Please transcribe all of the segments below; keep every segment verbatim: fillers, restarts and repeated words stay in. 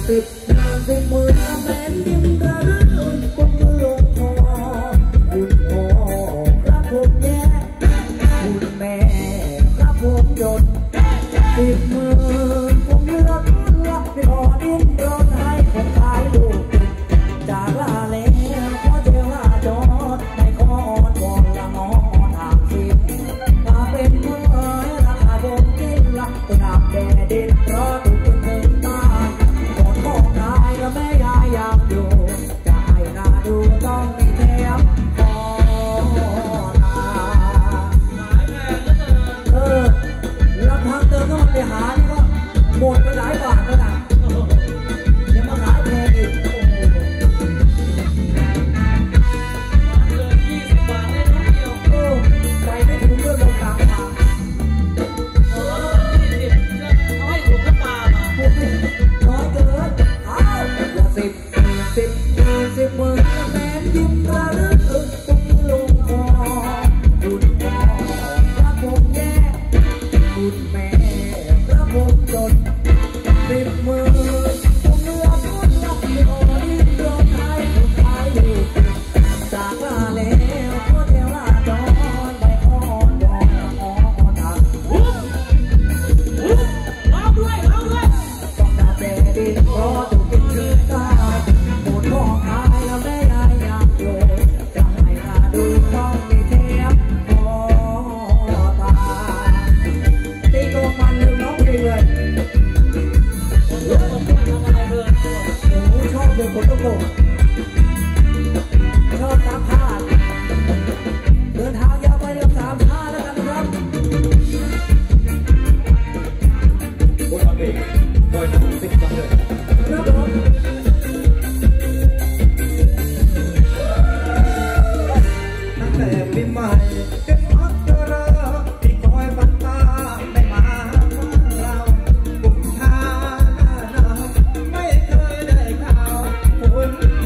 สิบนางสิบหมื่นแสนยิ้มระรื่นคงลงคอคุณพ่อครับผมแย่คุณแม่ครับผมจนสิบหมื่นผมเลือกรักที่พอดิ้นรนให้ผมขายลูกจากลาแล้วขอเจ้าลาจอดในคอนวอนละงอนห่างสิบมาเป็นเมื่อราคาผมกินละตัวหนักแดดดินรอดูเป็นเงินตาก่อนพ่อกายและแม่ยายยังอยู่จะให้นาดูต้องมีแถมพอนาเออลำพังเติมน้ำมันไปหานี่ก็หมดไปหลายบาทแล้วนะเดี๋ยวมาขายแพงอีกไปไม่ถึงเรื่องลงตามมาเออยี่สิบเอาให้ถูกน้ำปลามาน้อยเกินอ้าวละสิบสิบยี่สิบหมื่นแสนยิ้มระลึกอึกตุ้งลงคอคุณพ่อพระผมแย่คุณแม่พระผมจนสิบหมื่นผมเลือกคนรักที่อ่อนดิ้นรนให้ผมขายอยู่จากลาแล้วขอเทวาจรไปอ้อนวอนอ้อนทางร้องด้วยร้องด้วยต้องดาเบดินรอถูกกินคืนตาหมดพ่อขายแล้วได้ยายอยากโลจะให้นาดูต้องมีเทปพอตาตีตัวมันลืมน้องไปเลยลูกผมทำอะไรเพื่อนโอ้ชอบดูคนตลกชอบนักพากย์เดินทางยาวไปเรียบสามชาแล้วกันนะครับบนอันนี้โดยทางสิบจังเลยครับผมตั้งแต่ปีใหม่จนพักเจอเราที่คอยบังตาได้มาฟังเราบุกทางหน้าไม่เคยได้ข่าวคุณ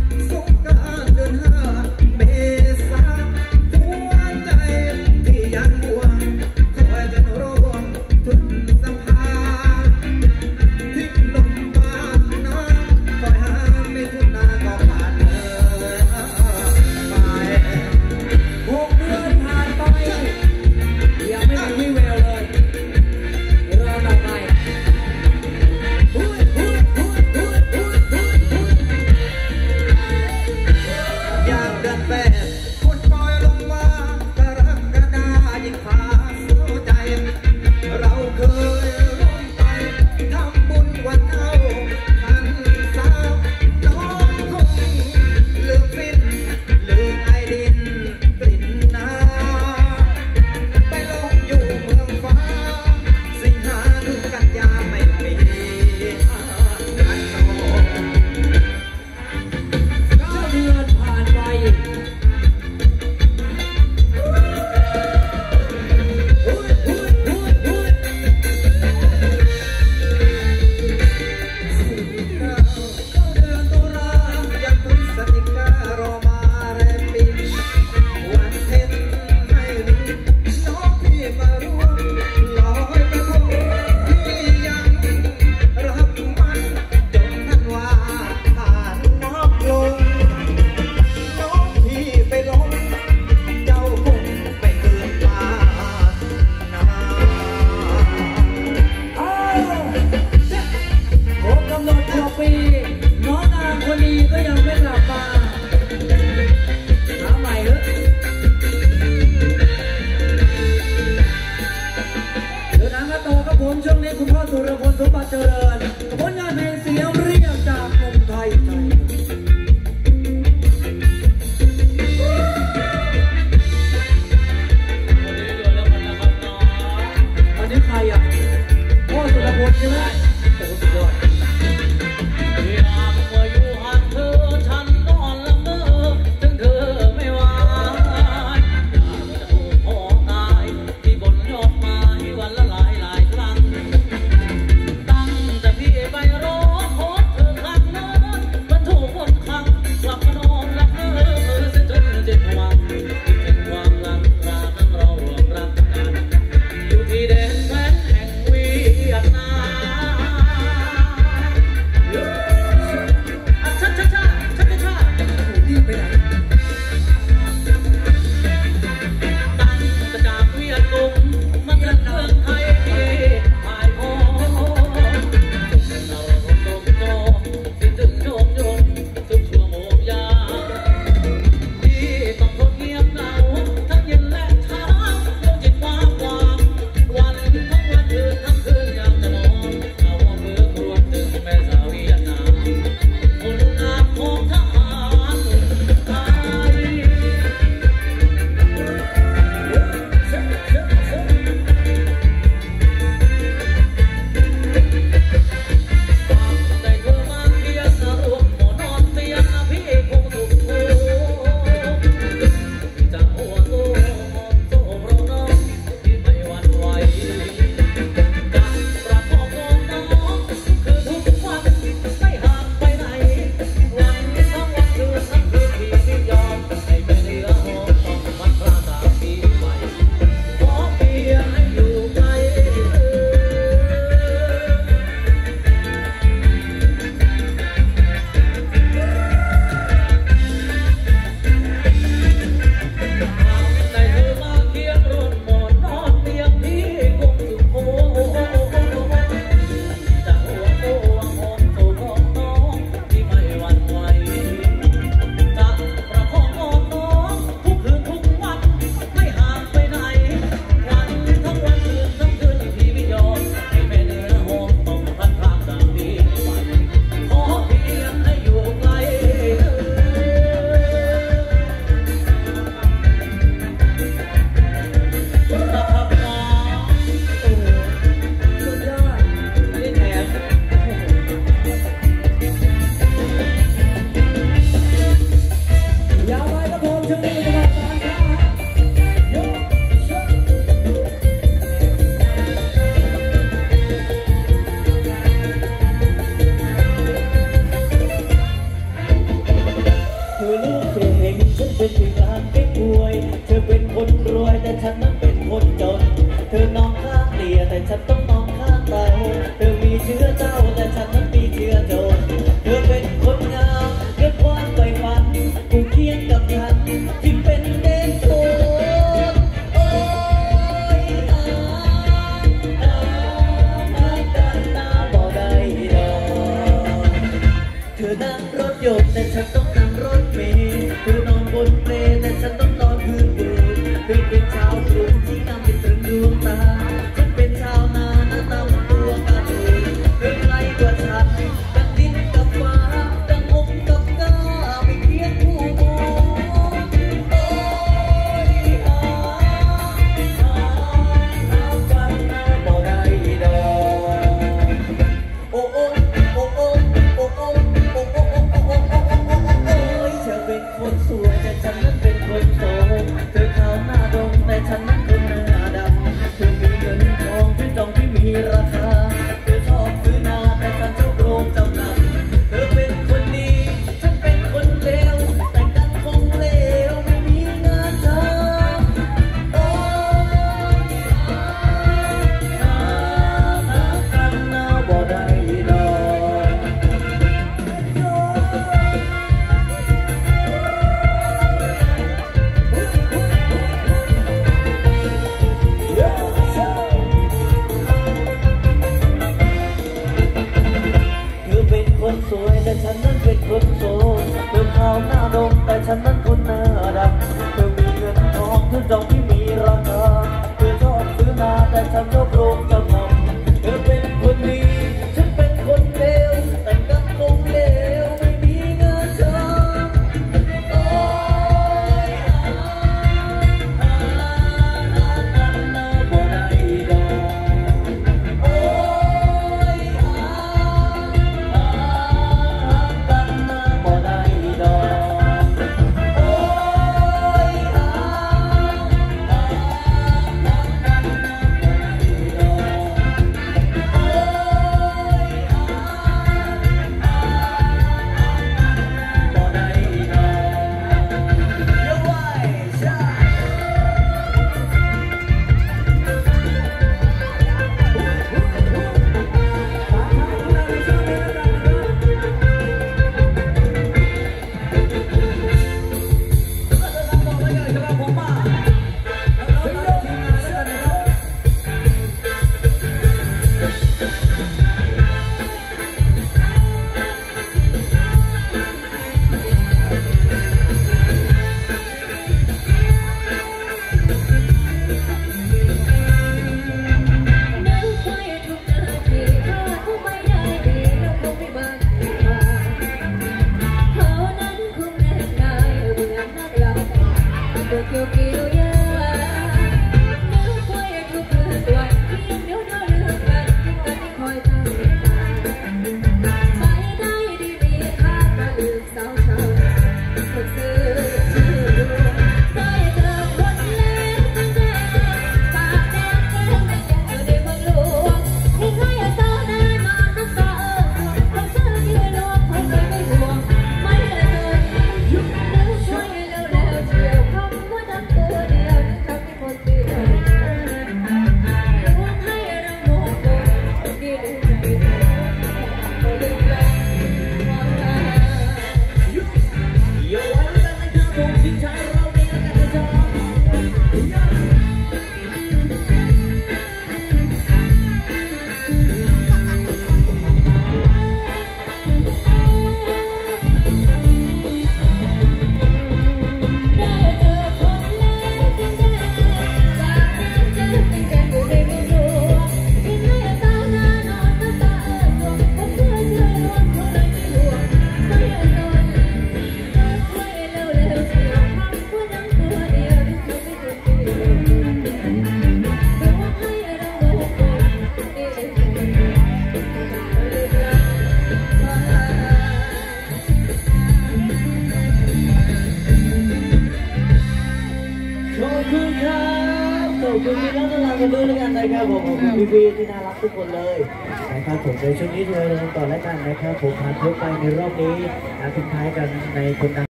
ขอบคุณพี่น้องทุกท่านกันด้วยแล้วกันนะครับผมขอบคุณพี่ๆที่น่ารักทุกคนเลยนะครับผมในช่วงนี้เธอต่อแล้วกันนะครับผมผ่านพ้นไปในรอบนี้ทิ้งท้ายกันในคนดัง